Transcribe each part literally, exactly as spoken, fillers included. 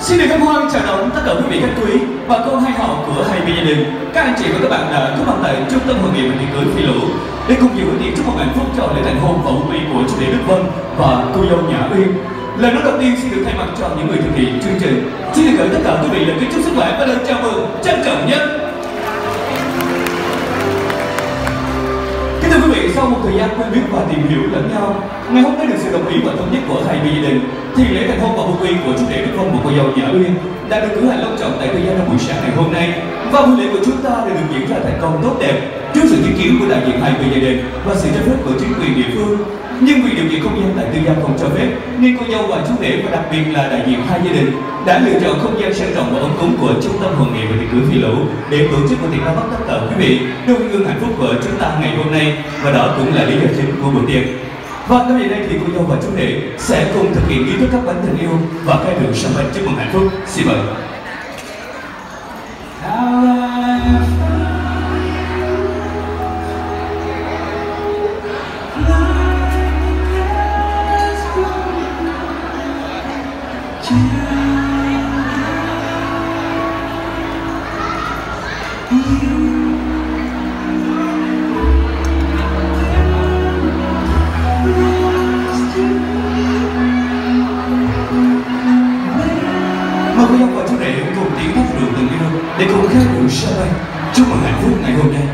Xin được hân hoan chào đón tất cả quý vị khách quý và cô hai họ của hai bên gia đình. Các anh chị và các bạn đã có mặt tại trung tâm hội nghị và tiệc cưới Phi Lũ để cùng dự bữa tiệc chúc mừng hạnh phúc cho lễ thành hôn và hôn quy của chú rể Đức Vân và cô dâu Nhã Uyên. Lời nói đầu tiên xin được thay mặt cho những người thực hiện chương trình. Xin được gửi tất cả quý vị lời kính chúc sức khỏe và lời chào mừng trân trọng nhất. Kính thưa quý vị, sau một thời gian quen biết và tìm hiểu lẫn nhau, ngày hôm nay được sự đồng ý và thống nhất của hai bên gia đình, thì lễ thành hôn và hôn quy của chú rể Đức Vân và cô dâu Nhã Uyên đã được cử hành long trọng tại Tư Gia trong buổi sáng ngày hôm nay. Và buổi lễ của chúng ta đã được diễn ra thành công tốt đẹp trước sự chứng kiến của đại diện hai bên gia đình và sự cho phép của chính quyền địa phương. Nhưng vì điều kiện không gian tại Tư Gia không cho phép, nên cô dâu và chú rể và đặc biệt là đại diện hai gia đình đã lựa chọn không gian sang trọng và ấm cúng của trung tâm hội nghị và tiệc cưới Phi Lũ để tổ chức buổi tiệc ra mắt tất cả quý vị đôi hương hạnh phúc của chúng ta ngày hôm nay, và đó cũng là lý do chính của buổi tiệc. Và ngay bây giờ đây thì cô dâu và chú rể sẽ cùng thực hiện nghi thức cắt bánh tình yêu và khai rượu sâm banh chúc mừng hạnh phúc. Xin mời. Mời cô dâu và chú rể cùng tiếng hát rượu tình yêu để cùng khai rượu sâm banh chúc mừng hạnh phúc ngày hôm nay.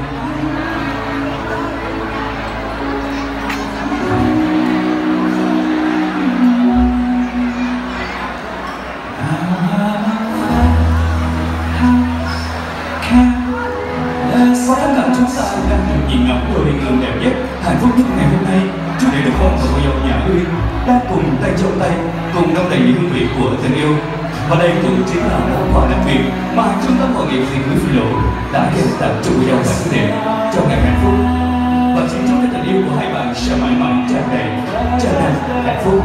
Và tất cả chúng ta đang được nhìn ngắm đôi liên hương đẹp nhất, hạnh phúc nhất ngày hôm nay. Chú rể Đức Vân và cô dâu Nhã Uyên đang cùng tay trong tay, cùng đong đầy những hương vị của tình yêu. Và đây cũng chính là món quà đặc biệt mà trung tâm hội nghị tiệc cưới Phi Lũ đã dành tặng cho cô dâu và chú rể trong ngày hạnh phúc. Và xin chúc cho tình yêu của hai bạn sẽ mãi mãi tràn đầy, tràn đầy hạnh phúc.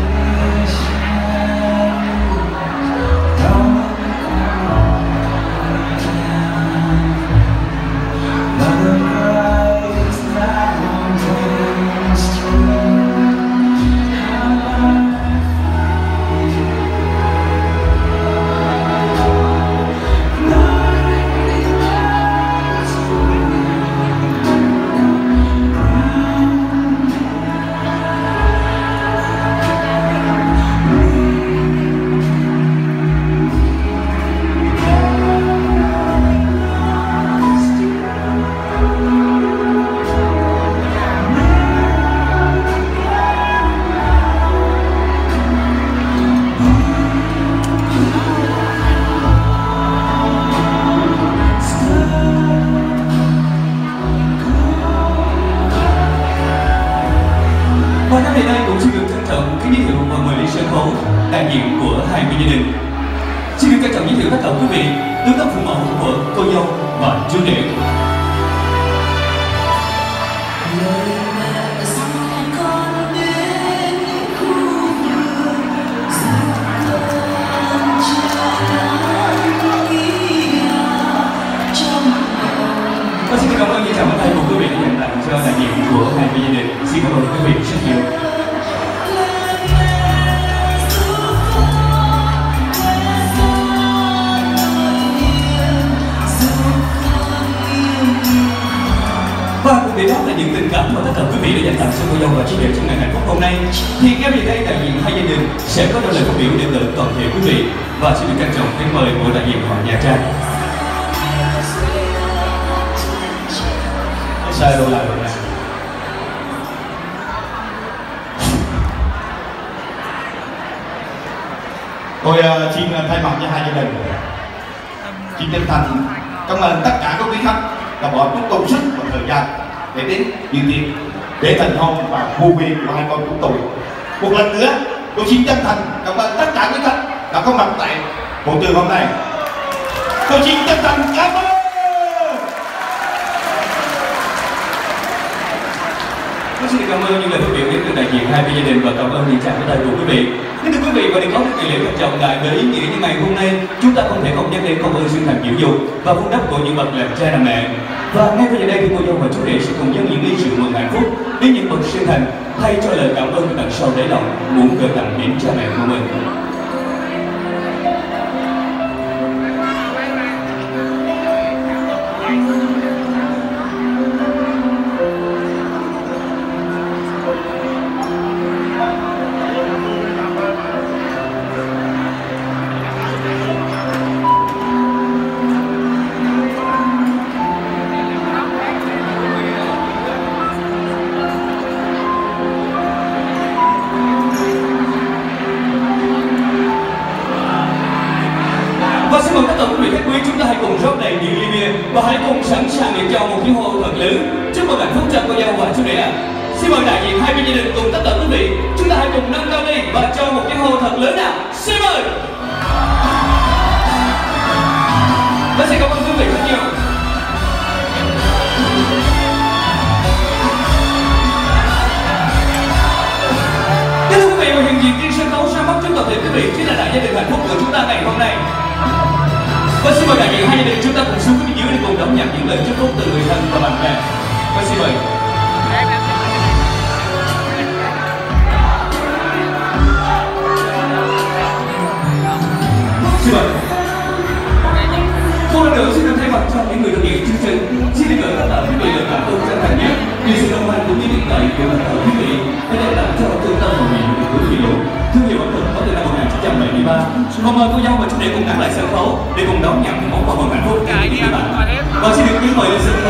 Và năm nay cũng xin được trân trọng cái giới thiệu và mời lên sân khấu đại diện của hai bên gia đình. Xin được trân trọng giới thiệu tất cả quý vị tướng tác phụ mẫu của cô dâu và chú rể. Và xin cảm ơn những tràng pháo tay của quý vị đã dành tặng cho đại diện của hai bên gia đình. Xin cảm ơn quý vị rất nhiều. Và cùng để đó là những tình cảm mà tất cả quý vị đã dành tặng cho cô dâu và chú rể trong ngày hạnh phúc hôm nay. Thì ngay bây giờ đây đại diện hai gia đình sẽ có đôi lời phát biểu đến từ toàn thể quý vị, và xin được trân trọng kính mời của đại diện họ Nha Trang. Sai đâu lại rồi này. Tôi uh, xin uh, thay mặt cho hai gia đình xin chân thành cảm ơn tất cả các quý khách đã bỏ chút công sức và thời gian để đến dự tiệc để thành hôn và hôn quy của hai con chúng tôi. Một lần nữa tôi xin chân thành cảm ơn tất cả quý khách đã có mặt tại hội trường hôm nay. Tôi xin chân thành cảm ơn. Tôi xin cảm ơn những lời phát biểu đến từ đại diện hai bên gia đình và cảm ơn những tràng pháo tay của quý vị. Kính thưa quý vị, và để có được kỳ lễ quan trọng đại với ý nghĩa như ngày hôm nay, chúng ta không thể không nhắc đến công ơn sinh thành dưỡng dục và vun đắp của những bậc làm cha làm mẹ. Và ngay bây giờ đây thì cô dâu và chú rể sẽ cùng dâng những ly rượu mừng hạnh phúc đến những bậc sinh thành, thay cho lời cảm ơn từ tận sâu đáy lòng muốn gửi tặng đến cha mẹ của mình. Và xin mời tất cả quý vị khách quý, chúng ta hãy cùng rót đầy nhiều ly bia và hãy cùng sẵn sàng để cho một tiếng hô thật lớn chúc mừng hạnh phúc cho cô dâu và chú rể ạ. Xin mời đại diện hai bên gia đình cùng tất cả quý vị, chúng ta hãy cùng nâng cao ly và cho một tiếng hô thật lớn nào. Xin mời. Và xin cảm ơn quý vị rất nhiều. Kính thưa quý vị, và hiện diện trên sân khấu ra mắt trước toàn thể quý vị chính là đại gia đình hạnh phúc của chúng ta ngày hôm nay. Và xin mời đại diện hai gia đình chúng ta cùng xuống phía dưới để cùng đón nhận những lời chúc phúc từ người thân và bạn bè. Và xin mời. Xin mời. Một lần nữa xin được thay mặt cho những người thực hiện chương trình, xin được gửi tất cả quý vị lời cảm ơn chân thành nhất vì sự đồng hành cũng như tin cậy của tất cả quý vị đã đem lại cho trung tâm hội nghị của Phi Lũ thương hiệu ẩm thực có từ năm một nghìn chín trăm bảy mươi ba. Còn mời cô dâu và chú rể cùng nắm lại sân khấu để cùng đón nhận món quà mừng hạnh phúc của quý bạn. Và xin được kính mời lên sân